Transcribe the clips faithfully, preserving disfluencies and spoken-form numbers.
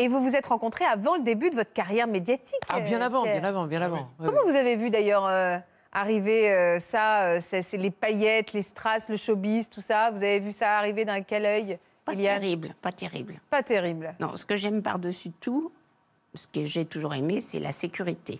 Et vous vous êtes rencontrés avant le début de votre carrière médiatique. Ah, bien euh, avant, Pierre. bien avant, bien avant. Ouais, Comment ouais. vous avez vu d'ailleurs euh, arriver euh, ça, euh, c'est, c'est les paillettes, les strass, le showbiz, tout ça? Vous avez vu ça arriver dans quel œil, Pas Eliane? terrible, pas terrible. Pas terrible. Non, ce que j'aime par-dessus tout, ce que j'ai toujours aimé, c'est la sécurité.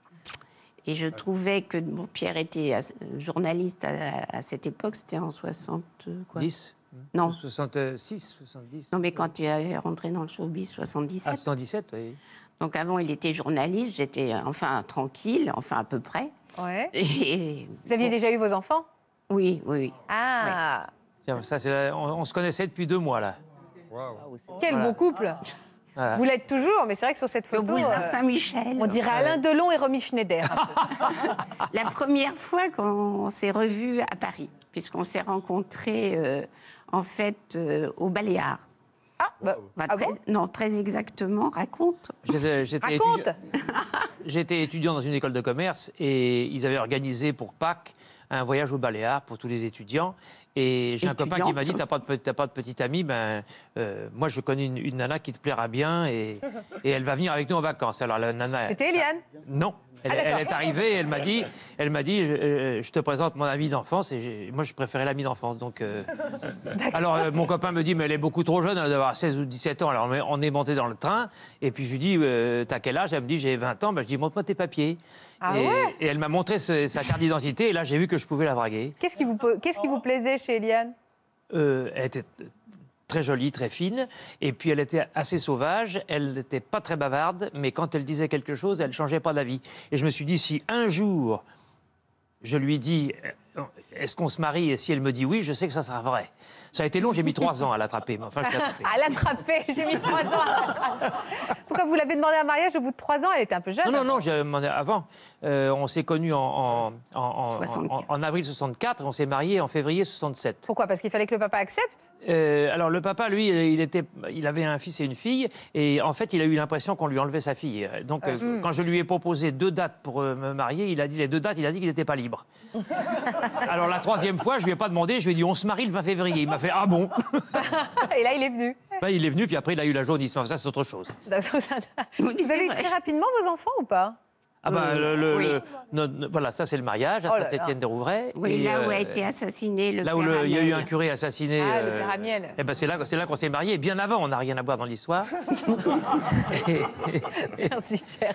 Et je trouvais que bon, Pierre était journaliste à, à cette époque, c'était en soixante quoi dix Non. soixante-six, soixante-dix. Non, mais quand il est rentré dans le showbiz, soixante-dix-sept. Ah, soixante-dix-sept, oui. Donc avant, il était journaliste, j'étais enfin tranquille, enfin à peu près. Ouais. Et, Vous aviez bon, déjà eu vos enfants? Oui, oui, oui. Ah, Tiens, ça, c'est la- on, on se connaissait depuis deux mois, là. quel Voilà. beau couple. Voilà. Vous l'êtes toujours, mais c'est vrai que sur cette Au photo, boulevard euh, Saint-Michel. on dirait Alain Delon et Romy Schneider. un peu. La première fois qu'on s'est revus à Paris, puisqu'on s'est rencontrés, euh, en fait, euh, au Baléares. Ah, bah, Enfin, ah très, bon non, très exactement, raconte. J'étais, j'étais Raconte. étudiant, j'étais étudiant dans une école de commerce et ils avaient organisé pour Pâques un voyage au Baléares pour tous les étudiants. Et j'ai un copain qui m'a dit, t'as pas de, pe- t'as pas de petite amie, ben, euh, moi je connais une, une nana qui te plaira bien et, et elle va venir avec nous en vacances. Alors la nana... C'était Eliane. Non. Elle, Ah, d'accord. elle est arrivée et elle m'a dit, elle m'a dit je, euh, je te présente mon amie d'enfance et j'ai- moi je préférais l'amie d'enfance. Donc, euh, alors euh, mon copain me dit mais elle est beaucoup trop jeune, elle doit avoir seize ou dix-sept ans. Alors on est- on est monté dans le train et puis je lui dis euh, t'as quel âge? Elle me dit j'ai vingt ans. Ben, je dis montre-moi tes papiers. Ah et, ouais et elle m'a montré ce- sa carte d'identité et là j'ai vu que je pouvais la draguer. Qu'est-ce qui vous, po- qu'est-ce qui vous plaisait chez Eliane? Euh, elle était très jolie, très fine, et puis elle était assez sauvage, elle n'était pas très bavarde, mais quand elle disait quelque chose, elle ne changeait pas d'avis. Et je me suis dit, si un jour, je lui dis, euh, est-ce qu'on se marie? Et si elle me dit oui, je sais que ça sera vrai. Ça a été long, j'ai mis trois ans à l'attraper, mais enfin, je l'ai attrapée. À l'attraper, j'ai mis trois ans à l'attraper. Pourquoi vous l'avez demandé en mariage au bout de trois ans? Elle était un peu jeune. Non, non, avant. non, j'ai demandé avant. Euh, on s'est connus en, en, en, en- soixante-quatre. en- en avril soixante-quatre, et on s'est mariés en février soixante-sept. Pourquoi? Parce qu'il fallait que le papa accepte? Euh, alors le papa, lui, il, était, il avait un fils et une fille, et en fait, il a eu l'impression qu'on lui enlevait sa fille. Donc, euh, Mm. quand je lui ai proposé deux dates pour euh, me marier, il a dit les deux dates, il a dit qu'il n'était pas libre. Alors la troisième fois, je lui ai pas demandé, je lui ai dit on se marie le vingt février. Il m'a fait ah bon. Et là, il est venu. Ben, il est venu, puis après il a eu la jaunisse. Enfin, ça c'est autre chose. Oui, Vous c'est avez eu vrai. très rapidement vos enfants ou pas? Ah ben Euh, le, le- oui. le- no- no- voilà, ça c'est le mariage à Oh là là. Saint-Étienne-des-Rouvray. Oui, Et, là où euh, a été assassiné le Là où père le- il y a eu Hamel. un curé assassiné. Ah, le euh, père Amiel. Eh ben c'est là, c'est là qu'on s'est mariés. Bien avant, on n'a rien à voir dans l'histoire. et Merci Pierre.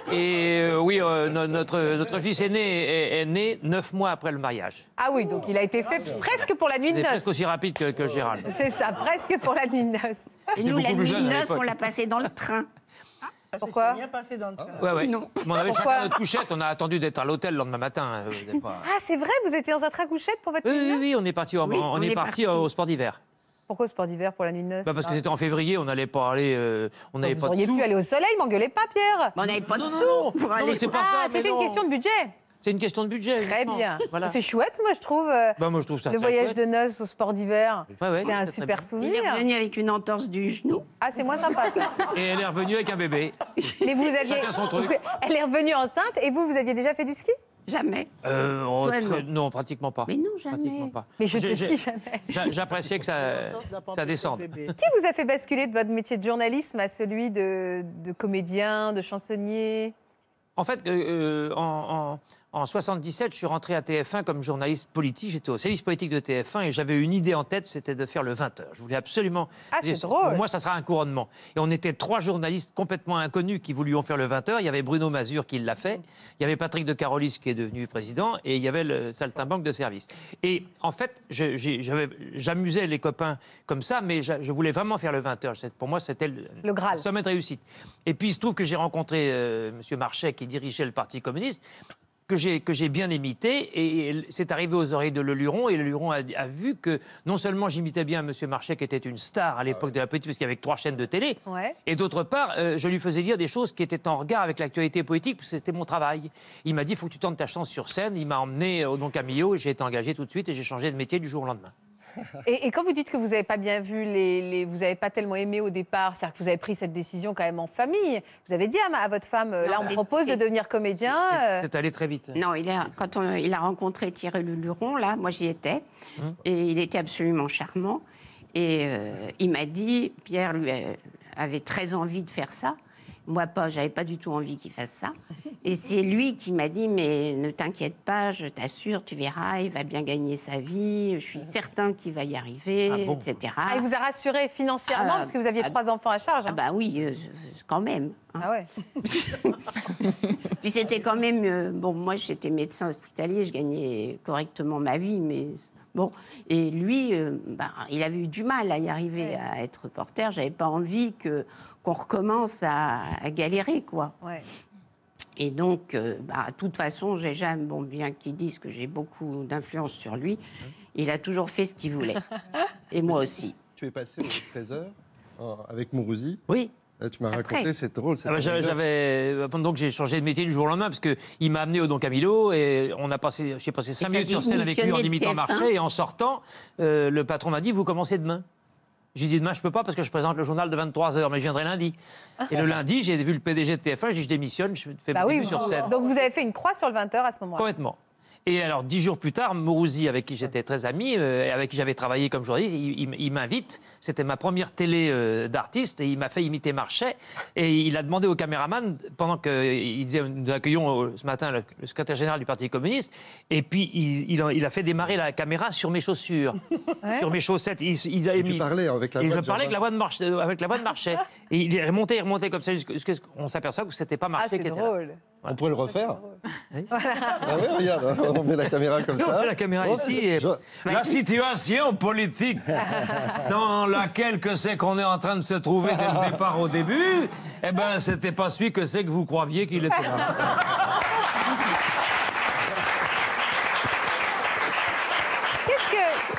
et, euh, oui, euh, no- notre, notre fils aîné est, est né neuf mois après le mariage. Ah oui, donc il a été fait presque pour la nuit Il de est noces. presque aussi rapide que, que Gérald. C'est ça, presque pour la nuit de noces. Et J'étais nous, la beaucoup plus nuit jeune de à noces, l'époque. on l'a passé dans le train. Pourquoi? bien passé dans le train. Ouais, ouais. Non. Mais on avait Pourquoi chacun notre couchette, on a attendu d'être à l'hôtel le lendemain matin. euh, vous n'êtes pas- Ah, c'est vrai, vous étiez dans un train couchette pour votre Oui, nuit de oui, noces? oui, on est parti, au- Oui, on on est est parti parti. au sport d'hiver. Pourquoi sport d'hiver pour la nuit de noces? Bah, parce que c'était en février, on n'allait pas aller, euh, on n'avait Vous pas de auriez sous. pu aller au soleil, m'engueulez pas Pierre. On n'avait pas de Non, non, sous non. pour Non, aller. mais c'est pas Ah, ça, mais c'était une non. question de budget. C'est une question de budget. Très justement. bien. Voilà. C'est chouette, moi je trouve. euh, Bah, moi, je trouve ça le très voyage chouette. de noces au sport d'hiver. Ouais, ouais, c'est un très super bien. Il souvenir. est revenu avec une entorse du genou. Ah, c'est moins sympa ça. Et elle est revenue avec un bébé. Mais vous aviez. Chacun son truc. Elle est revenue enceinte et vous, vous aviez déjà fait du ski? Jamais. Euh, oh, Toi, très- non. non, pratiquement pas. Mais non, jamais. Pratiquement pas. Mais je te J'ai- j'ai- dis jamais. j'a- J'appréciais que ça, ça descende. Qui vous a fait basculer de votre métier de journalisme à celui de, de comédien, de chansonnier? En fait, euh, euh, en, en, en soixante-dix-sept, je suis rentré à T F un comme journaliste politique. J'étais au service politique de T F un et j'avais une idée en tête, c'était de faire le vingt heures. Je voulais absolument... Ah, c'est Pour drôle. moi, ça sera un couronnement. Et on était trois journalistes complètement inconnus qui voulions faire le vingt heures. Il y avait Bruno Mazur qui l'a fait, il y avait Patrick de Carolis qui est devenu président et il y avait le saltimbanque de service. Et en fait, je- j'ai- j'avais- j'amusais les copains comme ça, mais je, je voulais vraiment faire le vingt heures. C'est- Pour moi, c'était le, Le Graal. le sommet de réussite. Et puis, il se trouve que j'ai rencontré euh, M. Marchais qui dirigeait le Parti communiste, que j'ai que j'ai bien imité, et c'est arrivé aux oreilles de Le Luron, et Le Luron a, a vu que non seulement j'imitais bien M. Marchais, qui était une star à l'époque de la politique, parce qu'il y avait trois chaînes de télé, Ouais. et d'autre part, euh, je lui faisais dire des choses qui étaient en regard avec l'actualité politique, parce que c'était mon travail. Il m'a dit, il faut que tu tentes ta chance sur scène. Il m'a emmené au Don Camillo, et j'ai été engagé tout de suite, et j'ai changé de métier du jour au lendemain. Et, et quand vous dites que vous n'avez pas bien vu, les, les- vous n'avez pas tellement aimé au départ, c'est-à-dire que vous avez pris cette décision quand même en famille. Vous avez dit à, ma- à votre femme, euh, Non, là on me c'est- propose de c'est- devenir comédien. C'est- euh, C'est allé très vite. Non, il a, quand on- il a rencontré Thierry Le Luron, là, moi j'y étais, Hum. et il était absolument charmant. Et euh, il m'a dit, Pierre lui a, avait très envie de faire ça. Moi, pas, j'avais pas du tout envie qu'il fasse ça. Et c'est lui qui m'a dit, mais ne t'inquiète pas, je t'assure, tu verras, il va bien gagner sa vie, je suis certain qu'il va y arriver, Ah bon. et cetera. Ah, il vous a rassuré financièrement Ah, parce que vous aviez ah, trois enfants à charge. Ah hein. bah oui, euh, quand même. hein. Ah ouais. Puis c'était quand même... euh, bon, moi, j'étais médecin hospitalier, je gagnais correctement ma vie, mais... Bon, et lui, euh, bah, il avait eu du mal à y arriver, Ouais. à être reporter. J'avais pas envie que, qu'on recommence à, à galérer, quoi. Ouais. Et donc, euh, bah, de toute façon, j'ai jamais, bon, bien qu'ils disent que j'ai beaucoup d'influence sur lui, il a toujours fait ce qu'il voulait. Et moi aussi. Tu es passé au treize heures avec Mourouzi. Oui. Là, tu m'as Après. raconté, c'est drôle. cette Ah bah, j'avais, anecdote. j'avais- donc j'ai changé de métier du jour au lendemain parce que il m'a amené au Don Camillo et on a passé, j'ai passé cinq t'as minutes sur scène avec lui en démissionné de imitant T F un. Marché et en sortant, euh, le patron m'a dit vous commencez demain. J'ai dit demain je peux pas parce que je présente le journal de vingt-trois heures, mais je viendrai lundi. Et le lundi j'ai vu le P D G de T F un, j'ai dit je démissionne, je fais Bah mon oui, début sur scène. donc vous avez fait une croix sur le vingt heures à ce moment-là. Complètement. Et alors, dix jours plus tard, Mourouzi, avec qui j'étais très ami, euh, et avec qui j'avais travaillé comme journaliste, il, il- il m'invite. C'était ma première télé euh, d'artiste, et il m'a fait imiter Marchais. Et il a demandé au caméraman, pendant qu'il disait, nous accueillons euh, ce matin le, le secrétaire général du Parti communiste, et puis il, il a, il a fait démarrer la caméra sur mes chaussures, sur mes chaussettes. Il, il a Et tu mis- parlais avec la et voix je de parlais avec la Jean-Jacques. voix de Marchais, euh, avec la voix de Marchais. Et il est remonté, il remontait comme ça, jusqu'à ce qu'on s'aperçoit que c'était pas Ah, Marchais c'est qui était là. drôle. On pourrait le refaire. Oui. Ah oui, regarde, on met la caméra comme On ça. met la caméra Oh, ici et- je- La situation politique dans laquelle que c'est qu'on est en train de se trouver dès le départ au début, eh ben, c'était pas celui que c'est que vous croyiez qu'il était là. Qu'est-ce que...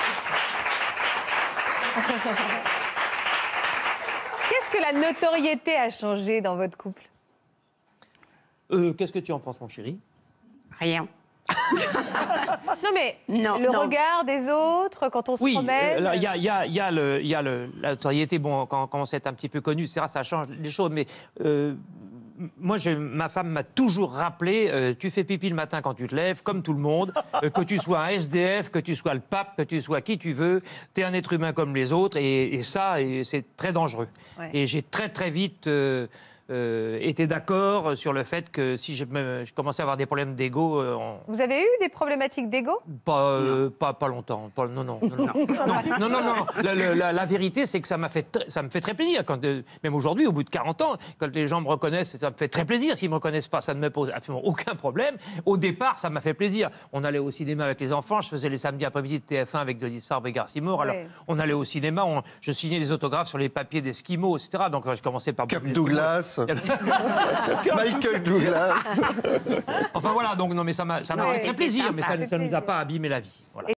Qu'est-ce que la notoriété a changé dans votre couple? Euh, Qu'est-ce que tu en penses, mon chéri? Rien. Non mais Non, le non. regard des autres quand on se Oui, promène. euh, là, il y a, il y a- il y a le- il y a le- la notoriété, bon, quand on commence à être un petit peu connu, et cetera, ça change les choses, mais euh, moi, je- ma femme m'a toujours rappelé, euh, tu fais pipi le matin quand tu te lèves, comme tout le monde, euh, que tu sois un S D F, que tu sois le pape, que tu sois qui tu veux, tu es un être humain comme les autres, et, et ça, et c'est très dangereux. Ouais. Et j'ai très très vite... euh, euh, été d'accord sur le fait que si je, me- je commençais à avoir des problèmes d'ego, euh, on- Vous avez eu des problématiques d'ego? pas, euh, pas, pas longtemps. Pas- non, non, non, non. non, non, non, non. La, la- la- la vérité, c'est que ça, m'a fait tr- ça me fait très plaisir. Quand, euh, même aujourd'hui, au bout de quarante ans, quand les gens me reconnaissent, ça me fait très plaisir. S'ils ne me reconnaissent pas, ça ne me pose absolument aucun problème. Au départ, ça m'a fait plaisir. On allait au cinéma avec les enfants. Je faisais les samedis après-midi de T F un avec Denis Fabre et Garcimore. Alors, Ouais. on allait au cinéma, on- je signais des autographes sur les papiers d'Esquimaux, et cetera. Donc, euh, je commençais par... Kirk les Douglas. Michael Douglas. Enfin, voilà. Donc, non, mais ça m'a ça m'a Ouais, fait très c'était plaisir. Mais ça sympa. ne ça nous a pas abîmé la vie. Voilà.